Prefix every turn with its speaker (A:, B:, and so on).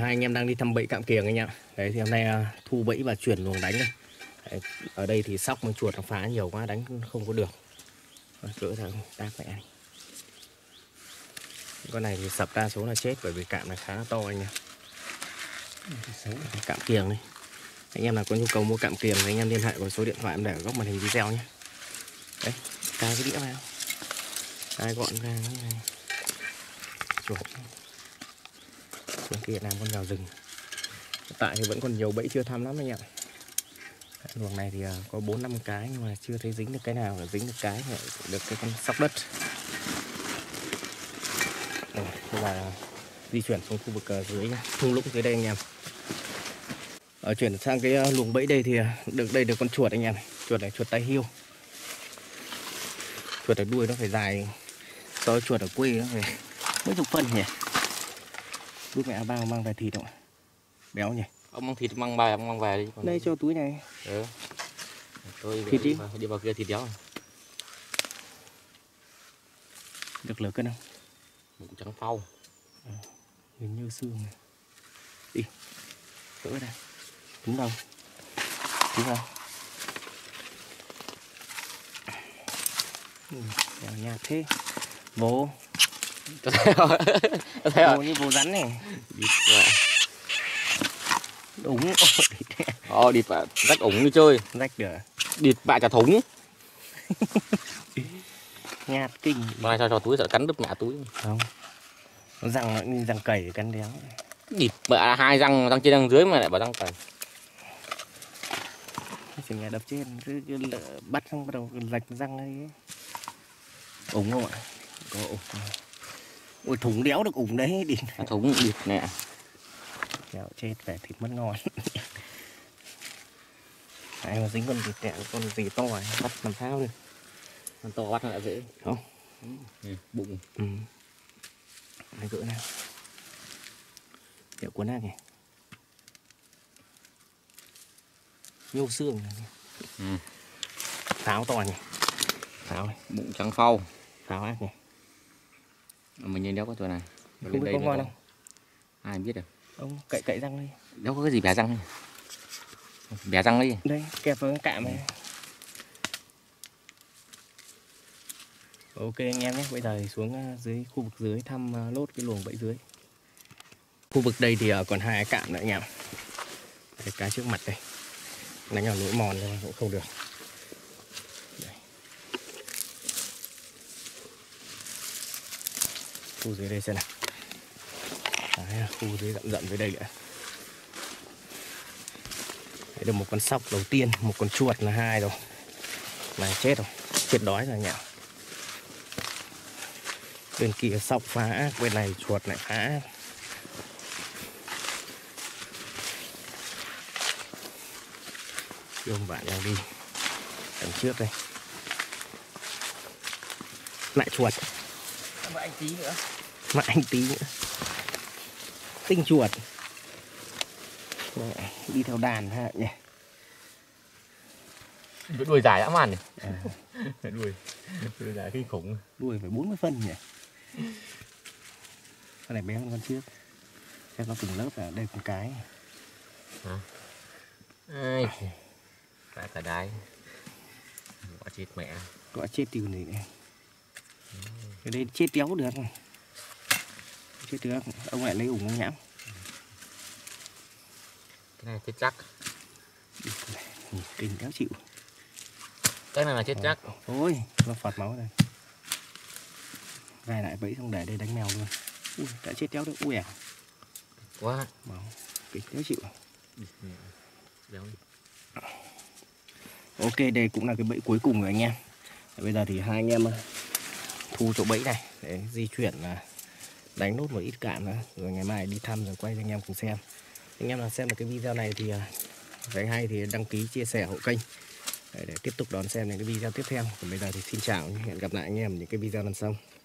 A: hai anh em đang đi thăm bẫy Cạm Kiềng anh em. Đấy thì hôm nay thu bẫy và chuyển luồng đánh đây. Đấy, ở đây thì sóc với chuột nó phá nhiều quá đánh không có được. Cỡ thằng tác mẹ này. Con này thì sập đa số là chết bởi vì cạm này khá là to anh em. Cạm Kiềng này. Anh em nào có nhu cầu mua Cạm Kiềng thì anh em liên hệ vào số điện thoại em để ở góc màn hình video nhé. Đấy, cài cái đĩa vào. Cài gọn ra như này. Chuột. Bên kia làm con mèo rừng. Hiện tại thì vẫn còn nhiều bẫy chưa thăm lắm anh em. Luồng này thì có 4-5 cái nhưng mà chưa thấy dính được cái nào, dính được cái thì được cái con sóc đất. Bây giờ di chuyển xuống khu vực dưới thung lũng dưới đây anh em. Chuyển sang cái luồng bẫy đây thì được con chuột anh em này. Chuột này chuột tai hiêu. Chuột ở đuôi nó phải dài so với chuột ở quê nó phải mấy chục phân nhỉ. Đút mẹ bao mang về thịt không ạ? Béo nhỉ?
B: Ông mang thịt mang bài, ông mang về đi. Còn
A: đây cho túi này.
B: Tôi
A: thịt
B: đi vào kia thịt béo.
A: Được lửa cân không?
B: Bụng trắng phau.
A: Hình như xương này. Đi. Cỡ đây. Đúng đâu? Đúng không? Đèo nhạt thế. Vô. Vô như vô rắn này. Đúng.
B: Địt bạ rách ủng đi chơi.
A: Rách được.
B: Địt bạ trả thúng.
A: Nhạt kinh.
B: Mai cho túi sợ cắn đứt ngã túi.
A: Không. Nó răng cầy cắn đéo.
B: Địt bạ hai răng trên răng dưới mà lại bảo răng cầy.
A: Chỉ nghe đập trên cứ bắt xong bắt đầu rạch răng ấy. Ủng không ạ? Có ủng. Ôi thúng đéo được ủng đấy.
B: Thúng địt nè.
A: Đéo chết vẻ thịt mất ngon. Ai mà dính con vịt nè, con gì to này, bắt làm sao được.
B: Con to bắt nó đã dễ.
A: Không?
B: Bụng.
A: Đây cỡ nào. Kiểu cuốn ra kìa. Nhô xương này. Pháo to nhỉ. Pháo này.
B: Bụng trắng phau.
A: Pháo ác nhỉ.
B: Mình nhìn đéo có tuổi này.
A: Không biết có ngon không?
B: Ai biết được.
A: Ông cậy răng đi.
B: Đâu có cái gì bẻ răng. Bẻ răng đi.
A: Đây, kẹp với cái cạm này. Ok anh em nhé, bây giờ thì xuống dưới khu vực dưới thăm lốt cái luồng bẫy dưới. Khu vực đây thì còn hai cái cạm nữa anh em. Đây, cái trước mặt đây. Đánh vào lỗ mòn nhưng cũng không được. Đây. Khu dưới đây xem nào. Đấy, khu dưới rậm rậm dưới đây nữa. Đấy, được một con sóc đầu tiên, một con chuột là hai rồi. Này chết rồi, chết đói rồi nhỉ. Bên kia sóc phá ác, bên này chuột lại phá ác. Ông bạn đang đi đằng trước đây. Lại chuột.
B: Mà anh tí nữa.
A: Mà anh tí nữa. Tinh chuột. Đấy, đi theo đàn ha nhỉ.
B: Đuôi dài dã man nhỉ. Đuôi dài kinh khủng.
A: Đuôi phải 40 phân nhỉ. Con này bé hơn con trước. Xem nó từng lớp là đây con cái.
B: Ai. Cả đái. Quả chết mẹ.
A: Quả chết tiêu này này. Cái đây chết đéo được. Chết được. Ông lại lấy ủng ông nhãm.
B: Cái này chết chắc.
A: Kinh đéo chịu.
B: Cái này là chết chắc.
A: Ôi, nó phọt máu đây. Gai lại bẫy xong để đây đánh mèo luôn. Ui, đã chết đéo được. Ui à.
B: Quá.
A: Máu. Kinh đéo chịu.
B: Béo đi.
A: Ok, đây cũng là cái bẫy cuối cùng rồi anh em. Bây giờ thì hai anh em thu chỗ bẫy này để di chuyển là đánh nốt một ít cạn nữa, rồi ngày mai đi thăm rồi quay cho anh em cùng xem. Anh em nào xem được cái video này thì thấy hay thì đăng ký, chia sẻ hộ kênh để tiếp tục đón xem những cái video tiếp theo. Còn bây giờ thì xin chào, hẹn gặp lại anh em những cái video lần sau.